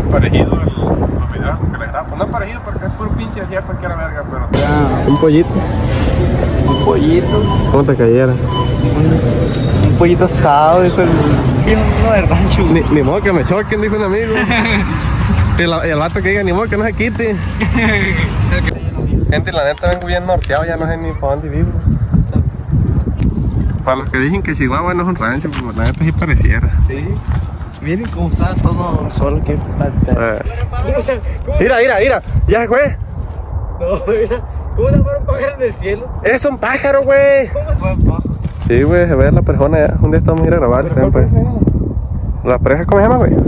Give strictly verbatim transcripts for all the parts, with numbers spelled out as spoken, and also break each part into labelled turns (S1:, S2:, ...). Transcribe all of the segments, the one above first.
S1: parecido al, los videos que les grabo. Pues no parecido porque es puro pinche decía cualquiera verga, pero...
S2: Ya,
S3: Un pollito.
S2: un pollito.
S3: ¿Cómo te cayera?
S2: Un, un pollito asado, dijo el... Uno de rancho.
S3: Ni, ni modo que me choquen, dijo un amigo. Y el, y el vato que diga, ni modo que no se quite. Gente, la neta vengo bien norteado, ya no sé ni para dónde vivo. Para los que dicen que Chihuahua no es un rancho, pues la neta sí pareciera.
S2: Sí. Miren cómo está todo solo que
S3: Eh. Mira, mira, mira, ya se fue.
S2: No, mira. ¿Cómo se fueron pájaros en el cielo?
S3: Es un pájaro, güey.
S2: ¿Cómo se fueron pájaros?
S3: Sí, güey, se ve la persona ya. Un día estamos a ir a grabar siempre. ¿La pareja cómo se llama, güey?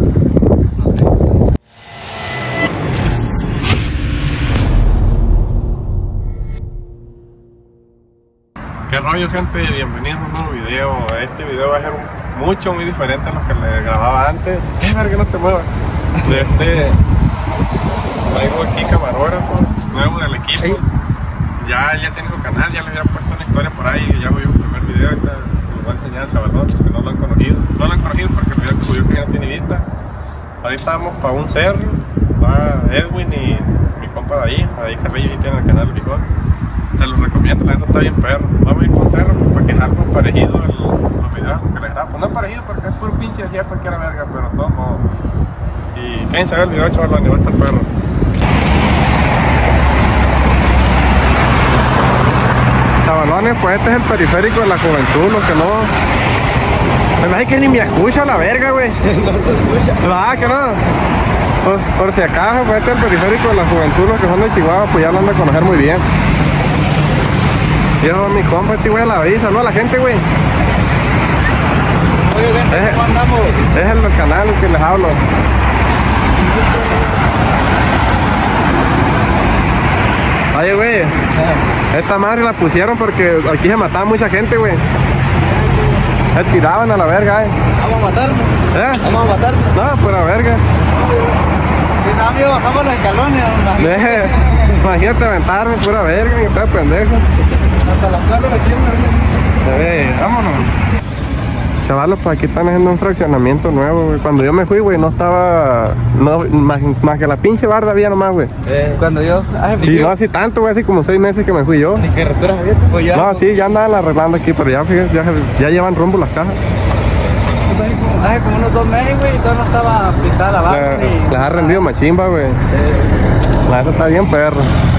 S3: ¿Qué rollo, gente? Bienvenidos a un nuevo video. Este video va a ser mucho, muy diferente a los que le grababa antes. Es ver que no te muevas. De este... Traigo aquí camarógrafo nuevo del equipo. Ya, ya tiene su canal, ya le había puesto una historia por ahí. Ya voy a un primer video, ahorita les voy a enseñar al chavalón, que no lo han conocido. No lo han conocido porque el video que subió que ya no tiene vista. Ahorita vamos para un cerro. Va Edwin y mi compa de ahí. Ahí Carrillo, y tiene el canal Bijón. Se los recomiendo, la neta está bien perro. Vamos a ir con cerro pues, para que es algo parecido a los videos que les grabo. Pues no parecido porque es puro pinche decía cualquiera verga, pero de todos modos. Y quédense a ver el video, chavalón, y va a estar perro. Chavalones, pues este es el periférico de la juventud, los que no... Me imagino que ni me escucha la verga, güey.
S2: No se escucha.
S3: ¿Verdad que no? Por, por si acaso, pues este es el periférico de la juventud, los que son de Chihuahua, pues ya lo han de conocer muy bien. Yo, mi compa, este güey a la avisa, ¿no? A la gente, güey.
S2: Oye, gente, ¿cómo andamos?
S3: Es el del canal que les hablo. Oye, güey, esta madre la pusieron porque aquí se mataba mucha gente, güey. Se tiraban a la verga, eh.
S2: Vamos a matarnos.
S3: ¿Eh?
S2: Vamos a matarnos.
S3: No, pura verga.
S2: Y nada, amigo, bajamos los escalones.
S3: Eh, imagínate aventarme, pura verga, que está pendejo.
S2: Hasta la flor la tienen,
S3: Eh, vámonos. Chavalos, pues aquí están haciendo un fraccionamiento nuevo, güey. Cuando yo me fui, güey, no estaba... No, más, más que la pinche barda había nomás, güey.
S2: eh, Cuando yo... Ay,
S3: Y no así tanto, güey, así como seis meses que me fui yo.
S2: ¿Ni carreteras abiertas? Pues ya...
S3: No, sí, ya andaban arreglando aquí, pero ya, fíjate, ya, ya llevan rumbo las cajas.
S2: Hace como unos dos meses, güey, y todavía no estaba pintada la barra.
S3: Le-
S2: ni...
S3: Les ha rendido machimba, güey.
S2: Eh,
S3: La neta está bien, perro.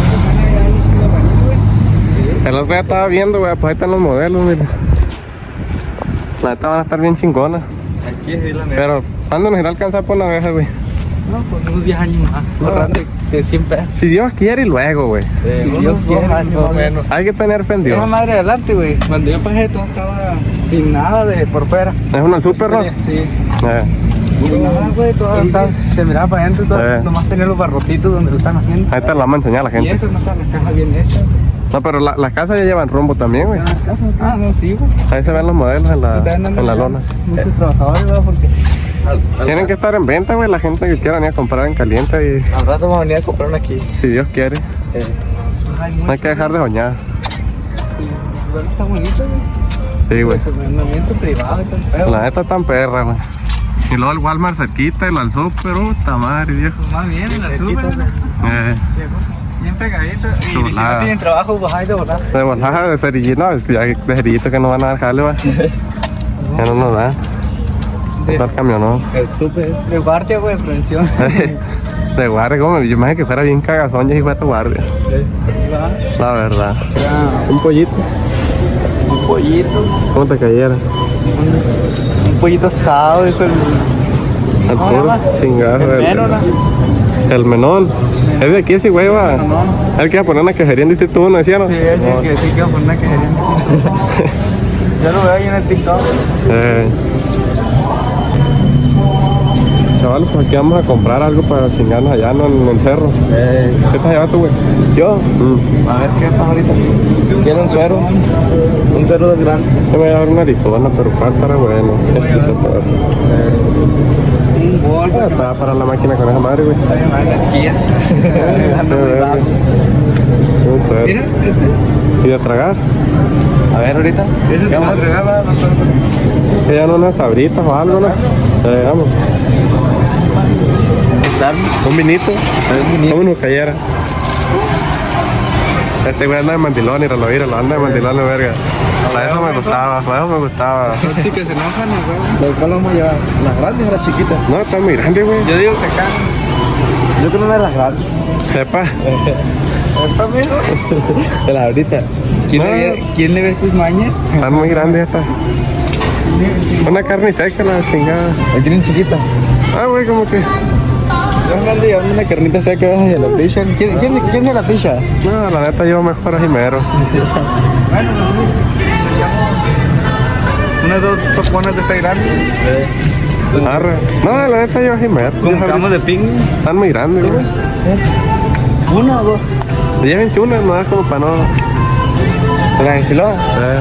S3: El otro día estaba viendo, güey, pues ahí están los modelos, mira. La neta van a estar bien chingonas.
S2: Aquí sí, la neta.
S3: Pero, ¿cuándo nos irá a alcanzar por la oveja, güey?
S2: No, pues unos diez años más.
S3: No.
S2: Ahorrando de cien pesos.
S3: Si Dios quiere y luego, güey.
S2: Eh,
S3: Si
S2: Dios quiere, más o menos.
S3: Hay que tener fe en Dios.
S2: Era madre adelante, güey. Cuando yo pasé, todo estaba sin nada de por fuera.
S3: Es una super, ¿no?
S2: Sí.
S3: Eh.
S2: Sin nada, güey, todo estaba, se miraba para adentro y todo.
S3: Eh.
S2: Nomás tenía los barrotitos donde lo están haciendo.
S3: Ahí te la vamos a enseñar a la
S2: Y
S3: gente.
S2: estas no están las cajas bien hechas.
S3: No, pero la- las casas ya llevan rumbo también, güey.
S2: Las casas, ah, no, sí, güey.
S3: Ahí se ven los modelos en la,
S2: Y también andan
S3: en la lona.
S2: Muchos trabajadores, ¿verdad? Porque al, al,
S3: Tienen que estar en venta, güey, la gente que quiera venir a comprar en caliente y
S2: al rato vamos a venir a comprar una aquí.
S3: si Dios quiere.
S2: Eh. Ay,
S3: No hay que dejar de soñar.
S2: Igual está bonito, güey.
S3: Sí, güey.
S2: Estacionamiento privado y todo el pedo.
S3: La neta es tan perra, güey. Y luego el Walmart cerquita y el super, puta madre, viejo.
S2: Más bien, en la super,
S3: Eh,
S2: bien pegadito. Y si
S3: Chulada.
S2: no tienen trabajo, bajáis de volar.
S3: de volada de cerillito, no, ya de cerillito que no van a dejarle, güey. Ya no nos da. Está el camión, ¿no?
S2: El super de guardia, güey, prevención.
S3: De guardia, como yo imagino que fuera bien cagazón y fuera guardia. La verdad. Un pollito.
S2: Un pollito.
S3: ¿Cómo te cayera?
S2: Un, un pollito asado, dijo el...
S3: Al
S2: ¿Cómo se
S3: puro
S2: llama?
S3: chingado.
S2: El menón, ¿no?
S3: El menón. Es de aquí ese güey, va.
S2: Menón.
S3: Él que iba a poner una quejería en Distrito uno, decía, ¿no?
S2: Sí, es el que sí que va a poner una quejería. Yo lo veo ahí en el TikTok.
S3: Eh. Chavales, pues aquí vamos a comprar algo para chingarnos allá, ¿no? En el cerro.
S2: Eh,
S3: ¿Qué te has llevado tú, güey?
S2: Yo,
S3: Mm.
S2: a ver qué pasa ahorita. ¿Quiere un suero? Un suero de grande.
S3: Yo me voy a dar una Arizona, pero para estar bueno. Este está todo.
S2: Un gol.
S3: Ah, estaba para la máquina con esa madre, güey.
S2: Ay, madre, Kia. Ando muy bajo.
S3: Un suero.
S2: Mira, este.
S3: ¿Y de tragar?
S2: A ver, ahorita. ¿Qué vamos a entregar? Va? No sé.
S3: Que ya no unas sabritas o algo, ¿no? Eh, vamos.
S2: invitarme.
S3: Un vinito.
S2: Un vinito.
S3: Vámonos, cayera. Este güey anda de mandilón y lo vira, lo anda de mandilón, la verga. Para eso me gustaba, para eso me gustaba.
S2: Los chicos se enojan, güey. ¿Los cuales vamos a llevar? ¿Las grandes o las chiquitas?
S3: No, está muy grande, güey.
S2: Yo digo que acá. Yo creo que las grandes.
S3: Sepa.
S2: ¿Sepa, amigo? De la ahorita. ¿Quién,
S3: No.
S2: le ve, ¿Quién le ve sus mañas?
S3: Están muy grandes estas. Una carne seca, la chingada.
S2: ¿O quieren chiquita?
S3: Ah, güey, como que.
S2: Yo me ando llevando una carnita seca de la picha. ¿Quién, quién, quién es la picha?
S3: No, la neta yo mejor a Jimero.
S2: Unas dos topones de este grande.
S3: Arre. No, la neta yo a Jimero.
S2: Compramos de ping.
S3: Están muy grandes, güey.
S2: ¿Una o dos?
S3: Llévense una, no es como para no.
S2: ¿La enchilada?
S3: Eh.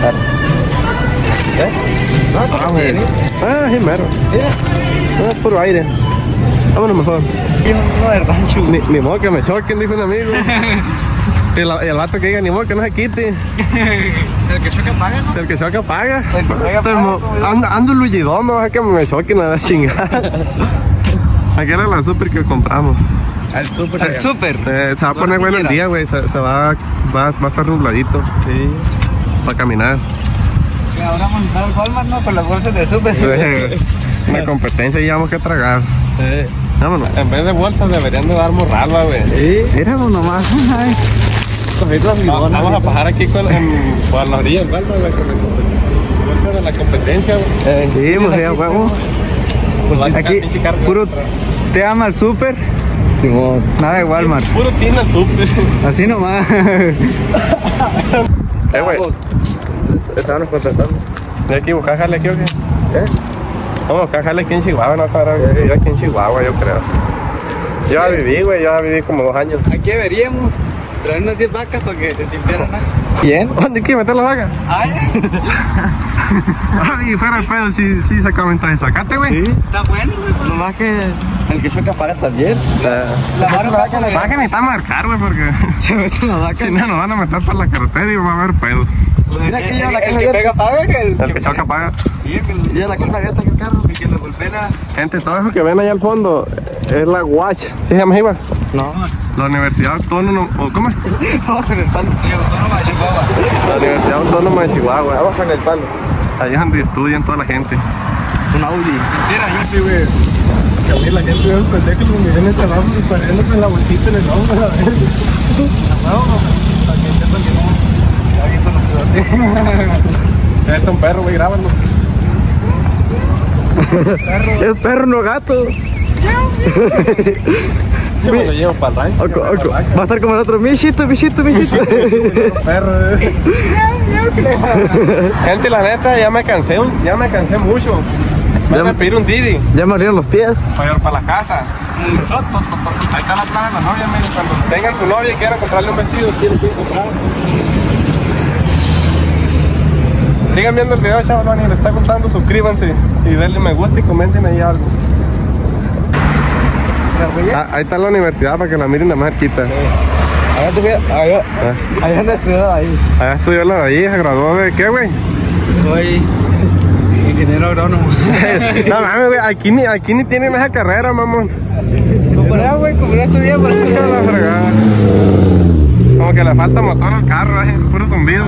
S2: ¿Eh?
S3: Ah, güey. Ah, Jimero. No, es puro aire. Vámonos mejor.
S2: No del rancho.
S3: Ni, ni modo que me choquen, dijo un amigo. Y el, el vato que diga, ni modo que no se quite.
S2: El que choca paga, ¿no?
S3: El que choca paga.
S2: El que paga,
S3: Este
S2: paga,
S3: mo-
S2: como yo.
S3: Ando, ando lullidón, me va a que me choquen a la chingada. Aquí era la super que compramos.
S2: Al súper. Al súper.
S3: Eh, se va a poner bueno el día, güey. Se, se va, va, va a estar nubladito.
S2: Sí.
S3: Para caminar.
S2: Y ahora vamos a entrar al Walmart, ¿no? Con las bolsas de súper.
S3: Eh, Una competencia y llevamos que tragar.
S2: Sí.
S3: Vámonos. En vez de bolsas deberían de dar morralba, güey.
S2: Sí. Éramos nomás. Ay.
S3: No, vamos a pasar aquí con, en, por la orilla del Walmart, güey, con el bolsa de la competencia, güey.
S2: Eh,
S3: Sí, pues ya, huevo. Pues
S2: Aquí,
S3: pinche carne.
S2: puro te ama el súper.
S3: Simón.
S2: Nada de Walmart.
S3: Puro tienda al súper.
S2: Así nomás.
S3: Eh, güey. Estábamos contestando. ¿De aquí buscar jale aquí o qué? ¿Eh? Vamos a buscar jale aquí en Chihuahua, no para vivir aquí en Chihuahua, yo creo. Yo ya viví, güey, yo ya viví como dos años.
S2: Aquí deberíamos traer unas diez vacas para que te limpiaran.
S3: ¿Quién? ¿Dónde hay que meter la vaca?
S2: Ay,
S3: Ay, fuera el pedo, sí, sí sacamos entonces, sacate, güey. Sí.
S2: está bueno, güey. Nomás que el que choca paga también. La vara
S3: Va a que necesitamos marcar, güey, porque
S2: se mete la vaca.
S3: si no nos van a meter por la carretera y va a haber pedo.
S2: Mira que lleva la caja. El que pega paga, que el
S3: El que choca paga.
S2: lleva la caja abierta del carro. Y que lo golpea.
S3: Gente, todo eso que ven allá al fondo es la U A C H. ¿Sí se llama Iba?
S2: No.
S3: La Universidad Autónoma, ¿o cómo es?
S2: Abajo en el palo. Autónoma de Chihuahua.
S3: La Universidad Autónoma de Chihuahua.
S2: Abajo en el palo.
S3: Allá es donde estudian toda la gente.
S2: Un Audi. Mentira, yo
S3: Sí, güey. Que a mí la gente yo pensé que los millones se van poniendo con la vueltita en el hombro, a ver.
S2: Para que sepan que no. Ya bien conocido.
S3: Es un perro, güey, grábalo.
S2: Es perro, no gato.
S3: Yo me lo llevo para el rancho.
S2: Oco, oco. Va a estar como el otro. Michito, michito, michito.
S3: Perro. Gente, la neta, ya me cansé, un- ya me cansé mucho. Me van a pedir un Didi
S2: Ya me abrieron los pies.
S3: para ir para la casa. Ahí está la plana de la novia, miren, cuando tengan su novia y quieran comprarle un vestido, quieren que comprar. Sigan viendo el video, chavos, Dani, les está gustando, suscríbanse y denle me gusta y comenten ahí algo. Ah, ahí está la universidad para que la miren de más cerquita.
S2: Allá te voy a- allá-
S3: Ah,
S2: allá anda estudiado ahí.
S3: allá estudió la de ahí, se graduó de ¿qué, güey?
S2: Soy ingeniero agrónomo.
S3: No mames, güey, aquí ni, aquí ni tienen esa carrera, mamón.
S2: Compré, güey, compré estudiar para
S3: Hija de la fregada. Como que le falta motor al carro, eh, puro zumbido.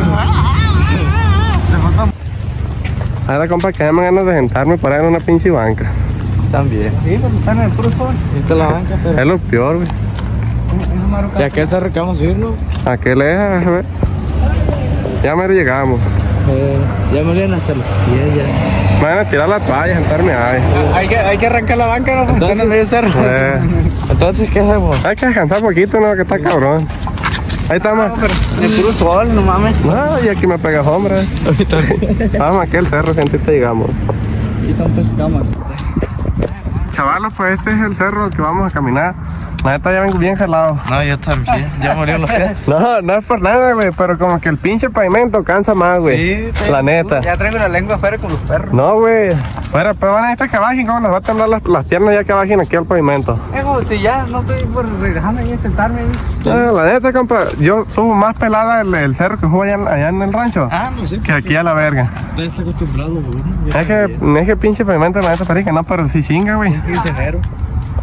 S3: Ahora, compa, que me ganas de sentarme para en una pinche banca.
S2: También. Sí, pues están en el puro sol. Esta es la banca, pero.
S3: Es lo peor, güey.
S2: ¿Y a qué cerro que vamos a ir, no?
S3: ¿A qué lejas, a ver? Ya me llegamos.
S2: Eh, ya me olían hasta los pies ya.
S3: Me van a tirar la toalla, sentarme ahí.
S2: Hay que, hay que arrancar la banca, ¿no? Entonces, en medio cerro.
S3: Eh.
S2: Entonces, ¿qué hacemos?
S3: Hay que descansar poquito, ¿no? Que está cabrón. Ahí estamos.
S2: De puro sol, no mames.
S3: No, y aquí me pega hombre. Vamos aquí al cerro, gente, te llegamos.
S2: Aquí están pescamas.
S3: Chavalos, pues este es el cerro que vamos a caminar. La neta ya vengo bien jalado.
S2: No, yo también. Ya murió los pies.
S3: No, no es por nada, güey, pero como que el pinche pavimento cansa más, güey.
S2: Sí,
S3: La neta.
S2: Ya traigo la lengua afuera con los perros.
S3: No, güey. Pero, pero van a necesitar que bajen, ¿cómo les va a temblar las, las piernas ya que bajen aquí al pavimento?
S2: Es como si ya no estoy por regresarme ahí y sentarme ahí.
S3: No, la neta, compa, yo subo más pelada el, el cerro que subo allá, en- allá en el rancho
S2: Ah, no sé.
S3: que aquí a la verga.
S2: Ya está acostumbrado, güey.
S3: Es que, es que pinche pavimento, la neta, parece que no, pero sí chinga, güey.
S2: Ingeniero.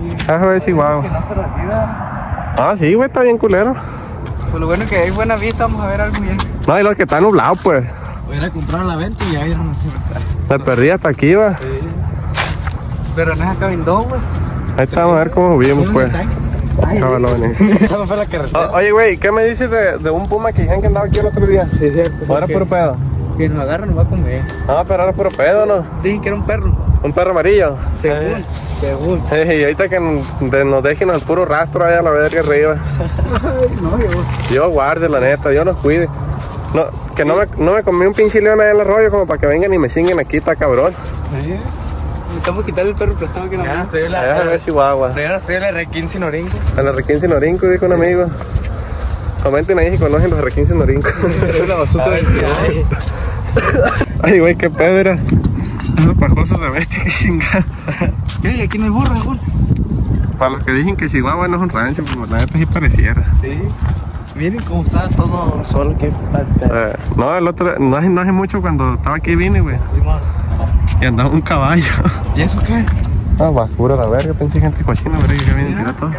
S3: Eso es Chihuahua. Ah, sí, güey, está bien culero.
S2: Pues lo bueno es que hay buena vista, vamos a ver algo bien.
S3: No, y lo que está nublado, pues.
S2: Voy a ir a comprar a la venta y ya vieron.
S3: Me perdí hasta aquí, va.
S2: Sí. Pero no es acá en dos, güey.
S3: Ahí está, vamos a ver cómo subimos, pues. Cabalones.
S2: Esa fue la carretera.
S3: O- Oye, güey, ¿qué me dices de, de un puma que dijeron que andaba aquí el otro día?
S2: Sí, es cierto.
S3: ¿O era puro pedo?
S2: Que nos agarra nos va a comer.
S3: No, pero era puro pedo, ¿no?
S2: Dicen que era un perro.
S3: Un perro amarillo.
S2: Según. Según.
S3: Eh, y ahorita que nos, de- nos dejen el puro rastro allá a la verga arriba.
S2: No, yo.
S3: Yo guarde, la neta, Dios nos cuide. No, que no me, no me comí un pinche león allá en el arroyo como para que vengan y me chinguen aquí, está cabrón.
S2: Necesitamos quitarle el perro prestado que nos
S3: Allá se ve Chihuahua.
S2: Pero estoy en el R quince Norinco.
S3: En el R quince Norinco, dijo un amigo. Comenten ahí si conocen los R quince Norinco.
S2: Es la bazooka del ciudad.
S3: Ay, güey, qué pedo era. Esos pajosos de bestia, que chingada.
S2: ¿Qué? Aquí no hay burro, güey.
S3: Para los que dicen que Chihuahua no es un rancho, pues la neta sí pareciera.
S2: Sí. Miren cómo está todo solo aquí.
S3: Eh, no, el otro, no hace, no hace mucho cuando estaba aquí vine, güey. Y andaba un caballo.
S2: ¿Y eso qué?
S3: Ah, basura, la verga, pensé gente cochina, verga, que viene a tirar todo.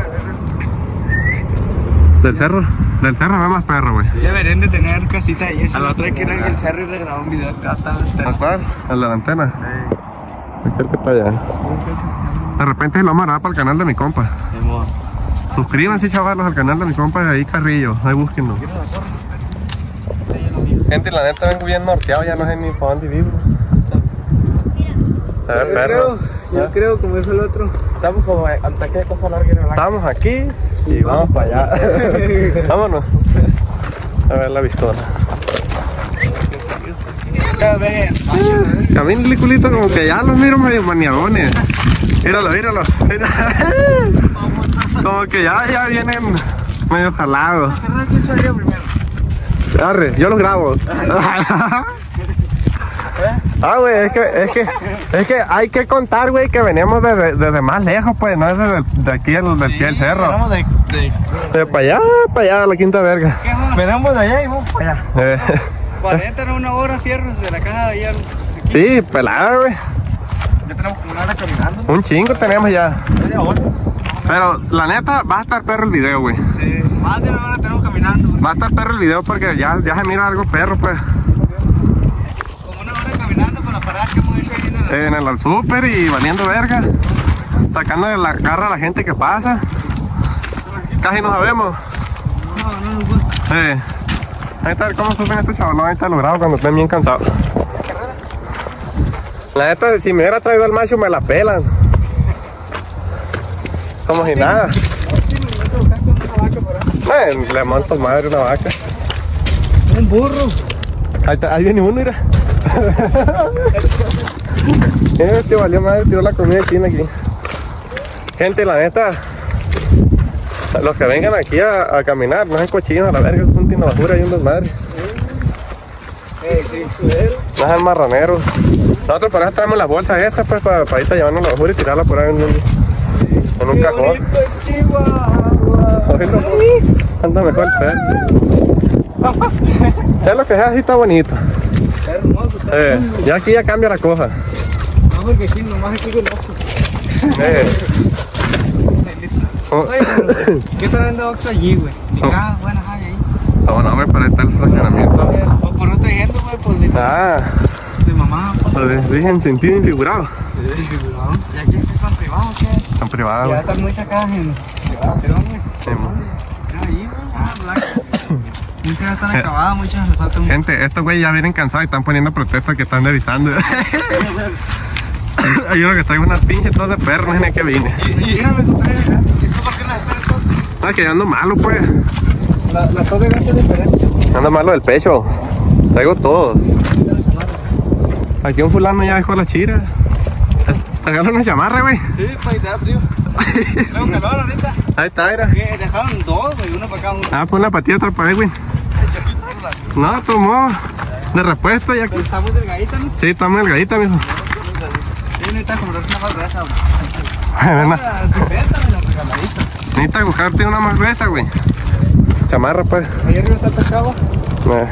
S3: Del cerro, del cerro ve más perro, güey.
S2: Deberían de tener casita ahí. A la otra hay que ir al cerro y le grabó un video acá.
S3: ¿A cuál? ¿El de la antena? Sí. Aquel que está allá. De repente se lo amará para el canal de mi compa. Suscríbanse, chavalos, al canal de mi compa de ahí Carrillo. Ahí búsquenlo. Gente, la neta vengo bien norteado, ya no sé ni para dónde vivo. A ver, perro.
S2: Yo creo, como dijo el otro.
S4: Estamos como ante qué cosa larga y relaja.
S3: Estamos aquí y vamos para allá. Vámonos. A ver la pistola. Camina, culito, como que ya los miro medio maniadones. Míralo, míralo. Como que ya, ya vienen medio jalados.
S2: ¿Quién salía primero?
S3: Arre, yo los grabo. Ah, güey, es que, es que, es que hay que contar, güey, que veníamos desde, desde más lejos, pues, no es desde de aquí, del, del pie del cerro.
S2: Venimos de, de...
S3: De para allá, para allá, a la quinta verga.
S2: ¿Qué más?
S4: Venimos de allá y vamos para allá.
S3: Eh,
S2: cuarenta era una hora, fierros, de la casa de allá.
S3: sí, pelada, güey.
S4: Ya tenemos como una hora caminando.
S3: Un chingo tenemos ya.
S4: Media hora.
S3: Pero, la neta, va a estar perro el video, güey.
S2: Sí, más de una hora tenemos caminando.
S3: Va a estar perro el video porque ya, ya se mira algo perro, pues.
S2: Como una hora caminando con la parada que hemos hecho ahí en el...
S3: En el súper y valiendo verga. Sacando la garra a la gente que pasa. Casi no sabemos.
S2: No, no nos gusta.
S3: Eh, ahí está, cómo suben estos chavalos, ahí está logrado cuando estén bien cansados. La neta, si me hubiera traído al macho me la pelan. Como si nada. Eh, le monto madre una vaca.
S2: Un burro.
S3: Ahí, está, ahí viene uno, mira. Este valió madre, tiró la comida china aquí. Gente, la neta, los que vengan aquí a, a caminar, no sean cochinos a la verga, es un tino basura y un desmadre. No sean marraneros. Nosotros para eso traemos las bolsas estas, pues, para, para irte a llevarnos la basura y tirarla por ahí en un, en un cajón. Oílo, anda mejor el perro. Ya lo que sea, así está bonito.
S2: Está hermoso. Está
S3: Eh, ya aquí ya cambia la cosa.
S2: No, porque aquí nomás aquí conozco.
S3: Eh. Oh.
S2: Oye, pero, ¿qué tal anda Oxxo allí, güey? Ah, buenas hay ahí.
S3: No, no, güey, para estar el fraccionamiento.
S2: Pues por no estoy yendo, güey, pues de,
S3: Ah,
S2: de mamá.
S3: lo dije en sentido infigurado.
S2: ¿Y aquí es que son privados o qué?
S3: Están privados,
S2: Ya
S3: güey.
S2: están muy sacadas en privación, güey.
S3: Sí, man.
S2: Mira ahí, güey. Ah, blanco. Muchas ya están acabadas, muchas les falta un...
S3: Gente, estos güeyes ya vienen cansados y están poniendo protestas que están devisando. Hay uno que trae una pinche tos de perro, no sé ni a qué vine.
S2: Dígame, compadre, ¿y tú por qué las esperas todas?
S3: No, es que yo ando malo, pues.
S2: La, la tos de gato es diferente.
S3: Ando malo del pecho. Traigo todo. Aquí un fulano ya dejó la chira. Te regaló una chamarra, güey.
S2: Sí, pues te da frío. Tengo calor ahorita.
S3: Ahí está, mira.
S2: Eh, Dejaron dos, güey, uno para cada uno.
S3: Ah, pues una patilla, otra para ahí, güey. No, tomó. De repuesto ya.
S2: Pero está muy delgadita, ¿no?
S3: Sí, está muy delgadita, mijo.
S2: Sí, necesitas comprarte una más gruesa, güey.
S3: Bueno,
S2: Ah, cincuenta me la regaladita.
S3: necesitas buscarte una más gruesa, güey. Chamarra, pues.
S2: Ahí arriba está esta chava.
S3: Eh.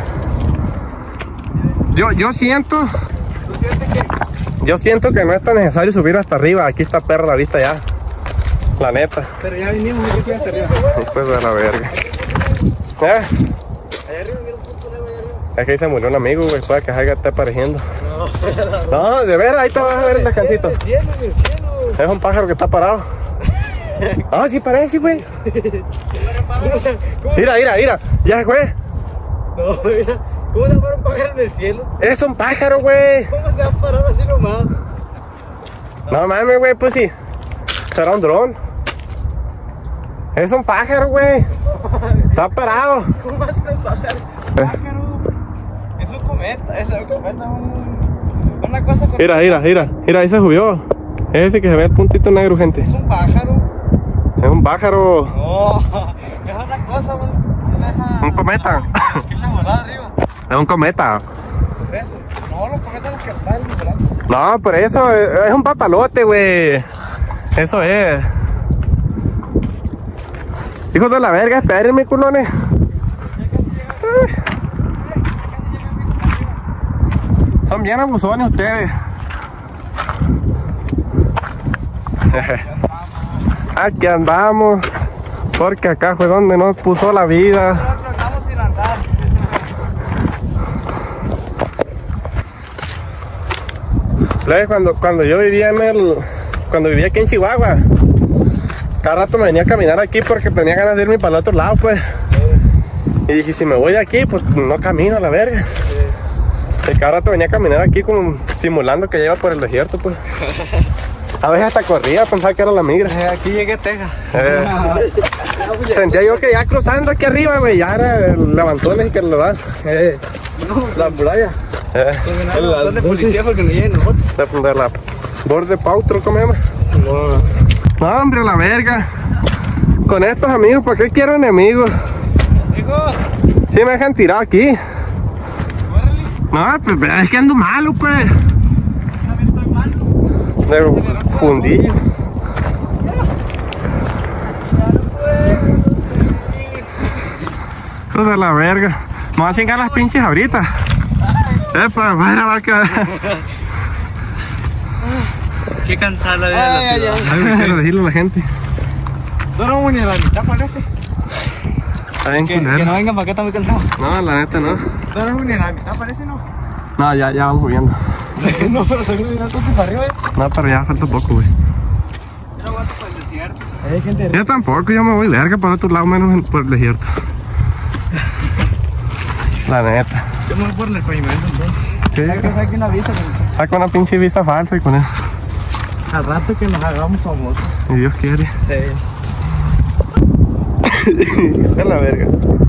S3: Yo, yo siento,
S2: ¿Tú sientes que?
S3: yo siento que no es tan necesario subir hasta arriba. Aquí está perra la vista ya. La neta.
S2: Pero ya vinimos, yo estoy hasta arriba.
S3: Pues de la verga. ¿Eh?
S2: Allá arriba, mira un punto nuevo allá arriba.
S3: Es que ahí se murió un amigo, güey, puede que Jaiga esté apareciendo. No, no, de veras, ahí te vas a ver el descansito.
S2: En el cielo, en el cielo.
S3: Es un pájaro que está parado. Ah, sí parece, güey.
S2: ¿Cómo se, cómo,
S3: Mira, mira, mira. Ya se fue.
S2: no, mira, ¿cómo se va a parar un pájaro en el cielo?
S3: Es un pájaro, güey.
S2: ¿Cómo se va a parar así nomás?
S3: No mames, güey, pues sí. Será un dron. Es un pájaro, güey. Está parado.
S2: ¿Cómo va a ser un pájaro? Pájaro. Es un cometa, es un cometa, un, una cosa con...
S3: Mira, mira, mira. Mira, ahí se subió. Es ese que se ve el puntito negro, gente.
S2: Es un pájaro.
S3: Es un pájaro.
S2: No, es otra cosa, güey. Esa...
S3: Un cometa.
S2: ¿Qué se volaba arriba?
S3: Es un cometa.
S2: Eso. No, los cometas los que están volando.
S3: No, por eso es es un papalote, güey. Eso es. Hijos de la verga, espérenme, culones. Son bien abusones ustedes. Aquí andamos. Porque acá fue donde nos puso la vida.
S2: Nosotros andamos sin andar.
S3: ¿Sabes? Cuando, cuando yo vivía en el... Cuando vivía aquí en Chihuahua, cada rato me venía a caminar aquí porque tenía ganas de irme para el otro lado, pues. Y dije, si me voy de aquí, pues no camino a la verga. Y cada rato venía a caminar aquí como simulando que lleva por el desierto, pues. A veces hasta corría, pensaba que era la migra.
S2: Eh, aquí llegué a Texas.
S3: Eh, sentía yo que ya cruzando aquí arriba, güey, ya era el levantones y que le dan. Eh,
S2: La muralla.
S3: eh,
S2: El ladrón de policía porque no lleguen nosotros.
S3: de, de la borde Pautro, ¿cómo se llama?
S2: No.
S3: No, hombre, la verga. Con estos amigos, ¿para qué quiero enemigos?
S2: Hijo,
S3: Si me dejan tirado aquí.
S2: córrele.
S3: No, pues es que ando malo, pues.
S2: También estoy malo.
S3: De fundillo. Cosa la verga. Me voy a chingar las pinches ahorita. Epa, va a grabar que...
S2: Qué cansada la vida de la ciudad.
S3: Ay, quiero decirle a la gente.
S2: No, no, ni a la mitad parece.
S3: Está bien
S2: Que, que
S3: culero.
S2: no vengan para acá, está muy cansado.
S3: No, la neta no.
S2: No, no, ni a la mitad parece, ¿no?
S3: No, ya, ya vamos subiendo.
S2: No, pero seguro de una cosa para arriba, eh.
S3: No, pero ya falta poco, güey.
S2: Yo no aguanto por el desierto. Hay gente
S3: Yo tampoco, yo me voy verga para otro lado, menos en- por el desierto. La neta.
S2: Yo me voy por el pavimento, entonces.
S3: Sí,
S2: Hay que sacar una visa.
S3: saca una pinche visa falsa y con él.
S2: Al rato que nos hagamos famosos.
S3: Y Dios quiere.
S2: Sí.
S3: Es la verga.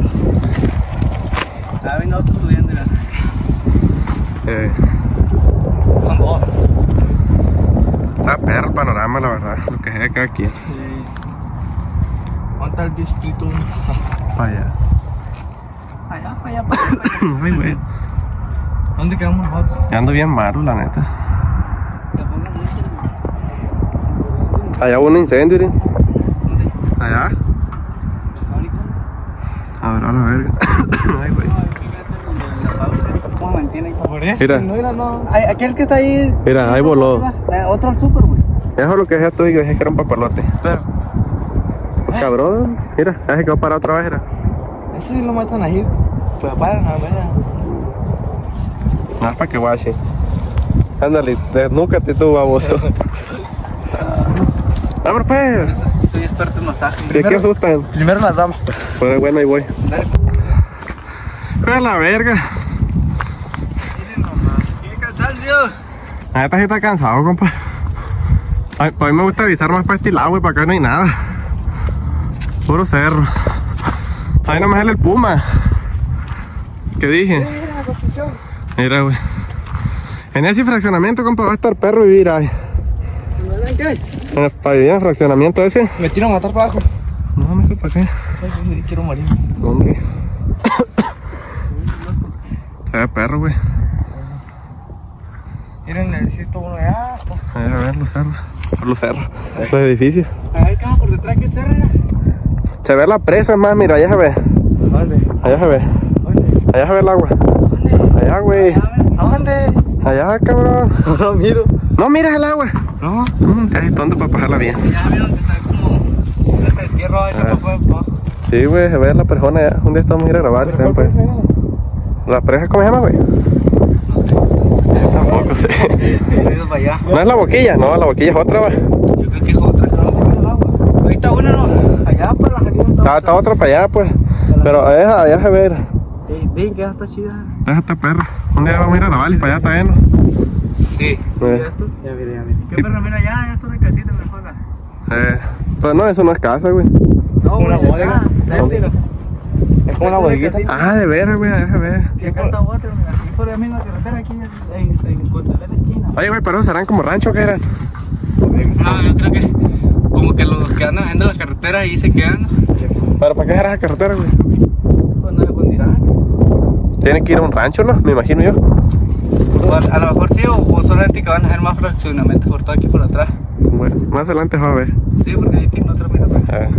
S2: Ha venido otro estudiante, ¿verdad?
S3: Eh,
S2: Con dos.
S3: está perro el panorama, la verdad. Lo que sea cada quien.
S2: Sí. ¿Dónde está el distrito?
S3: Para allá.
S2: Allá, para allá, para allá.
S3: Ay, güey.
S2: ¿Dónde quedamos nosotros?
S3: Ya ando bien malo, la neta.
S2: Se pongan mucho.
S3: Allá hubo un incendio, ¿sí? Allá. A ver, a la verga. Ay, güey.
S2: ¿Cómo mantiene ahí? Por eso.
S3: Mira.
S2: No, mira, no. Ay, aquel que está ahí.
S3: Mira, ahí voló.
S2: Eh, otro al súper, güey.
S3: Eso es lo que decía tú y que dije que era un papalote.
S2: Pero.
S3: Cabrón. Mira, ya se quedó parado otra vez, era.
S2: Eso sí lo matan ahí. Pues paran a ver.
S3: Nada para que guache. Ándale, desnúcate tú, baboso. Vamos, pues.
S2: Soy experto en masaje.
S3: ¿De qué asustan?
S2: Primero las damas.
S3: Pues bueno, ahí voy.
S2: Dale.
S3: ¡A la verga!
S2: ¡Qué cansancio!
S3: La neta sí está cansado, compa. Ay, pues a mí me gusta avisar más para este lado, güey, para acá no hay nada. Puro cerro. Ahí no me sale el puma. ¿Qué dije?
S2: Mira la construcción.
S3: Mira, güey. En ese fraccionamiento, compa, va a estar perro vivir ahí.
S2: ¿Qué?
S3: En el, para vivir en el fraccionamiento ese.
S2: Me tiro a matar para abajo.
S3: No, mijo, ¿para qué?
S2: Ay, quiero morir.
S3: No, hombre. Se ve perro, güey.
S2: Miren, necesito uno allá.
S3: Ahí a ver los cerros. Los cerros. Los edificios.
S2: A ver, ¿qué por detrás que cerra?
S3: Se ve la presa más, mira, allá se ve.
S2: ¿Dónde?
S3: Allá se ve.
S2: ¿Dónde?
S3: Allá se ve el agua.
S2: ¿Dónde?
S3: Allá, güey.
S2: ¿A dónde?
S3: Allá, cabrón.
S2: No miro.
S3: No miras el agua.
S2: No.
S3: Mm, te haces tonto para pasarla bien.
S2: Ya vieron que está como como el tierra esa
S3: Ah.
S2: para afuera.
S3: Sí, güey, se ve la persona ya. Un día estamos a ir a grabar siempre. ¿La pareja cómo se llama, güey? Tampoco sé.
S2: He ido para allá.
S3: ¿No es la boquilla? No, la boquilla es otra, güey.
S2: Yo creo que es otra que vamos a el agua. Ahorita una no. Allá para la salida está
S3: Ah, está otra para allá, pues. Pero esa, allá se ve.
S2: Sí, ven que esa está chida.
S3: Déjate, perra. Un día vamos a ir a grabar y para allá está bien, ¿no?
S2: Sí.
S3: Eh.
S2: ¿Y esto?
S4: Ya miré, ya miré.
S2: ¿Qué perro? Mira, ya, ya está una casita en la juega.
S3: Eh, pues no, eso no es casa, güey.
S2: No,
S4: Una
S2: güey,
S4: bodega.
S2: acá, dentro.
S4: Es como una bodeguita.
S3: Ah, de veras, güey, allá se ve.
S2: Y acá está otra, mira. Aquí por la misma carretera, aquí en, en, en encontraré la esquina.
S3: Oye, güey, pero esos serán como rancho que eran.
S2: Ah, yo creo que como que los que andan haciendo las carreteras ahí se quedan.
S3: ¿Pero para qué era esa carretera, güey?
S2: Pues no le pueden tirar.
S3: Tienen que ir a un rancho, ¿no? Me imagino yo.
S2: O a, a lo mejor sí, o, o solamente que van a hacer más fraccionamientos por todo aquí por atrás.
S3: Bueno, más adelante se va a ver.
S2: Sí, porque ahí tiene otra mira.
S3: A ver.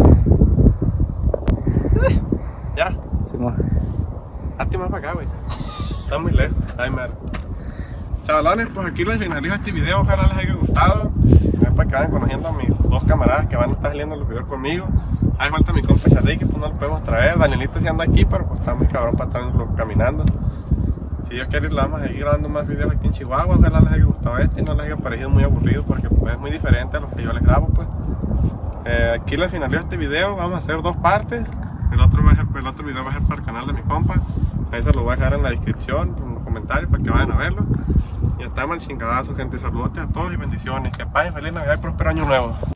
S3: Ya.
S2: Sí, ma.
S3: Hazte más para acá, güey. Está muy lejos. Ay, madre. Chavalones, pues aquí les finalizo este video. Ojalá les haya gustado. A ver, para que vayan conociendo a mis dos camaradas que van a estar saliendo los videos conmigo. Hay falta mi compa Charly, que pues no lo podemos traer. Danielito sí anda aquí, pero pues está muy cabrón para estar caminando. Si Dios quiere, le vamos a seguir grabando más videos aquí en Chihuahua. Ojalá les haya gustado este y no les haya parecido muy aburrido, porque pues, es muy diferente a los que yo les grabo, pues. Eh, aquí les finalizo este video. Vamos a hacer dos partes. El otro, va a ser, el otro video va a ser para el canal de mi compa. Ahí se lo voy a dejar en la descripción, en los comentarios, para que vayan a verlo. Y estamos al chingadazo, gente. Saludos a todos y bendiciones. Que pasen feliz Navidad y próspero año nuevo.